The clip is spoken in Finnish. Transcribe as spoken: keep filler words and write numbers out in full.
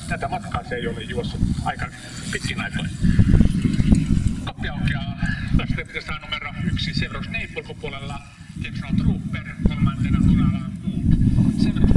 tätä matkaa se ei ole juossut aika pitkin aikoina. Koppi aukeaa. Tässä pitäisi numero yksi Severus Neipolko puolella. Jackson Trooper kolmantena Hurala Cook.